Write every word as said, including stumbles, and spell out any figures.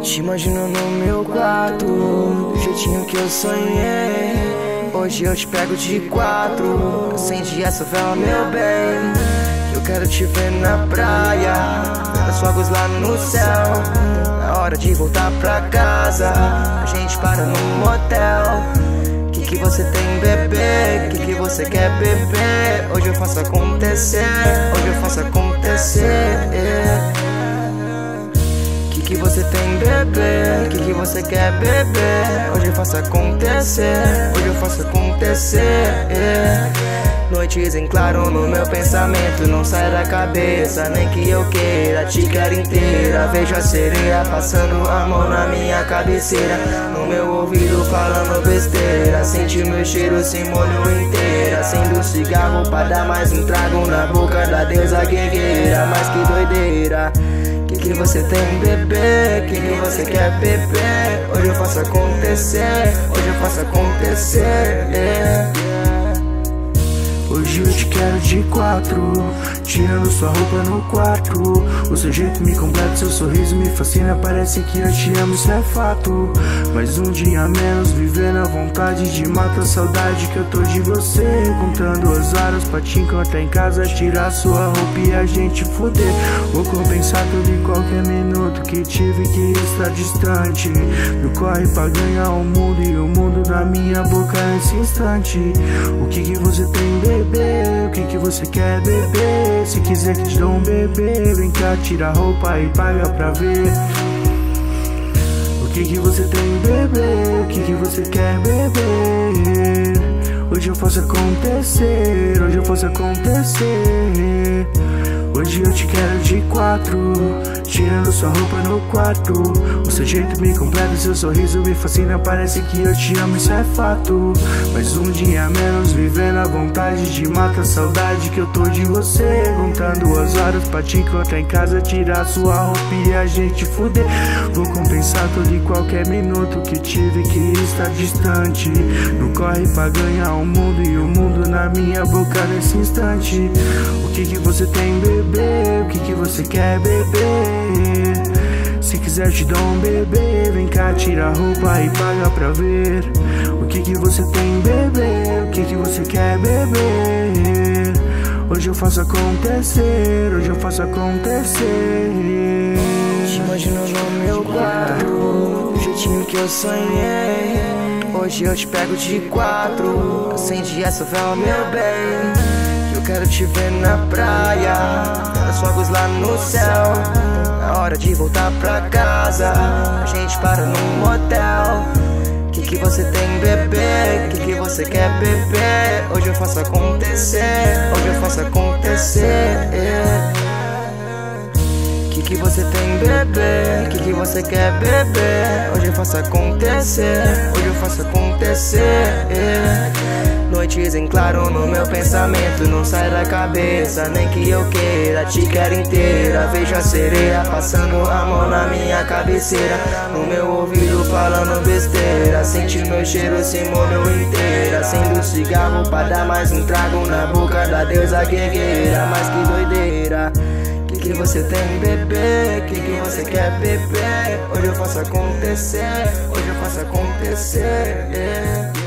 Te imagino no meu quarto, do jeitinho que eu sonhei. Hoje eu te pego de quatro, acende essa vela, meu bem. Eu quero te ver na praia, vendo os fogos lá no céu. Na hora de voltar pra casa, a gente para num motel. Que que você tem, bebê? Que que você quer, bebê? Hoje eu faço acontecer, hoje eu faço acontecer. Que que você tem, bebê? Que que você quer, bebê? Hoje eu faço acontecer, hoje eu faço acontecer. Noites em claro no meu pensamento, não sai da cabeça, nem que eu queira, te quero inteira. Vejo a sereia passando a mão na minha cabeceira, no meu ouvido falando besteira. Sente meu cheiro, se molho inteira. Acendo o cigarro pra dar mais um trago na boca da deusa guerreira. Mas que doideira. Que que você tem, bebê? Que que você quer, bebê? Hoje eu faço acontecer, hoje eu faço acontecer. Hoje eu te quero de quatro, tirando sua roupa no quarto. O seu jeito me completa, seu sorriso me fascina. Parece que eu te amo, isso é fato. Mais um dia a menos, vivendo a vontade de matar a saudade que eu tô de você. Contando as horas pra te encontrar em casa, tirar sua roupa e a gente fuder. Vou compensar tudo em qualquer minuto que tive que estar distante. Eu corre pra ganhar o mundo e o mundo na minha boca nesse instante. O que que você tem, bebê? O que que você quer, bebê? Se quiser que te dou um bebê, vem cá, tira a roupa e paga pra ver. O que que você tem, bebê? O que que você quer, bebê? Hoje eu faço acontecer, hoje eu faço acontecer. Hoje eu te quero de quatro, tirando sua roupa no quarto. O seu jeito me completa, seu sorriso me fascina. Parece que eu te amo, isso é fato. Mais um dia a menos, vivendo a vontade de matar a saudade que eu tô de você. Contando as horas pra te encontrar em casa, tirar sua roupa e a gente fuder. Vou compensar todo e qualquer minuto que tive que estar distante. Não corre pra ganhar o mundo e o mundo na minha boca nesse instante. O que que você tem, bebê? O que que você quer, bebê? Se quiser te dou um bebê, vem cá, tira a roupa e paga pra ver. O que que você tem, bebê? O que que você quer, bebê? Hoje eu faço acontecer, hoje eu faço acontecer. Te imagino no meu quarto, do jeitinho que eu sonhei. Hoje eu te pego de quatro, acende essa vela, meu bem. Eu quero te ver na praia, vendo os fogos lá no céu. Na hora de voltar pra casa, a gente para num motel. Que que você tem, bebê? Que que você quer, bebê? Hoje eu faço acontecer, hoje eu faço acontecer. Que que você tem, bebê? Que que você quer, bebê? Hoje eu faço acontecer, hoje eu faço acontecer. Noites em claro no meu pensamento, não sai da cabeça, nem que eu queira, te quero inteira. Vejo a sereia passando a mão na minha cabeceira, no meu ouvido falando besteira. Sente meu cheiro, se molho inteira. Acendo o cigarro pra dar mais um trago na boca da deusa guerreira. Mas que doideira. Que que você tem, bebê? Que que você quer, bebê? Hoje eu faço acontecer, hoje eu faço acontecer.